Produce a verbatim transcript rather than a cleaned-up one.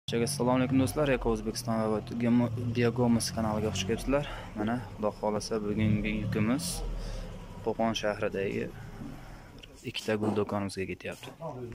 Assalomu alaykum do'stlar, Eko O'zbekiston va Biogomos kanaliga xush kelibsizlar. Mana Xudo xolasa bugungi yukimiz Qo'qon shahridagi ikkita gul do'konimizga ketyapti.